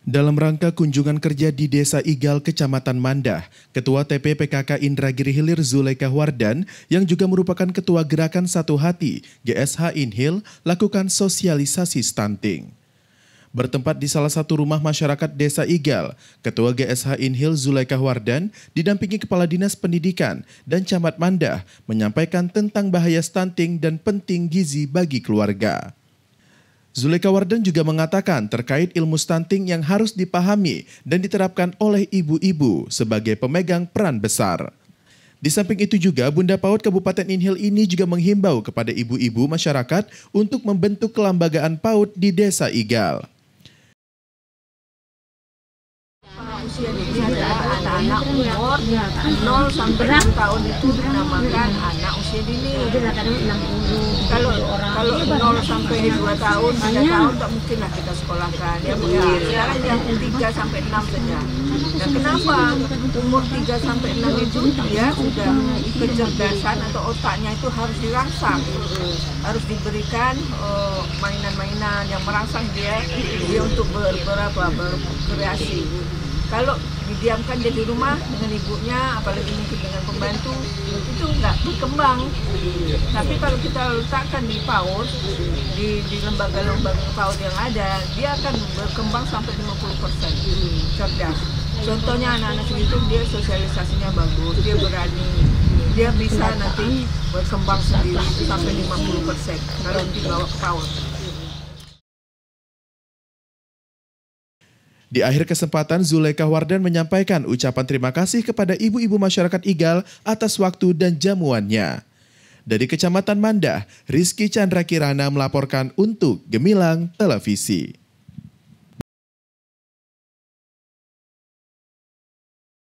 Dalam rangka kunjungan kerja di Desa Igal, Kecamatan Mandah, Ketua TP PKK Indragiri Hilir Zulekah Wardan, yang juga merupakan Ketua Gerakan Satu Hati GSH Inhil, lakukan sosialisasi stunting. Bertempat di salah satu rumah masyarakat Desa Igal, Ketua GSH Inhil Zulekah Wardan didampingi Kepala Dinas Pendidikan dan Camat Mandah menyampaikan tentang bahaya stunting dan penting gizi bagi keluarga. Zulekah Wardan juga mengatakan terkait ilmu stunting yang harus dipahami dan diterapkan oleh ibu-ibu sebagai pemegang peran besar. Di samping itu juga Bunda PAUD Kabupaten Inhil ini juga menghimbau kepada ibu-ibu masyarakat untuk membentuk kelembagaan PAUD di Desa Igal. Usia dini adalah anak-anak umur 0 sampai 6 tahun itu dinamakan anak usia dini. Kalau 0 sampai 2 tahun, 3 tahun tak mungkinlah kita sekolahkan. Sekarang yang 3 sampai 6 saja. Dan kenapa umur 3 sampai 6 itu dia sudah kecerdasan atau otaknya itu harus dirangsang, harus diberikan mainan-mainan yang merangsang dia untuk berkreasi. Kalau didiamkan dia di rumah dengan ibunya, apalagi mungkin dengan pembantu, itu nggak berkembang. Tapi kalau kita letakkan di PAUD, di lembaga-lembaga PAUD yang ada, dia akan berkembang sampai 50% cerdas. Contohnya anak-anak segitu dia sosialisasinya bagus, dia berani, dia bisa nanti berkembang sendiri sampai 50% kalau dibawa ke PAUD. Di akhir kesempatan, Zulekah Wardan menyampaikan ucapan terima kasih kepada ibu-ibu masyarakat Igal atas waktu dan jamuannya. Dari Kecamatan Mandah, Rizky Chandra Kirana melaporkan untuk Gemilang Televisi.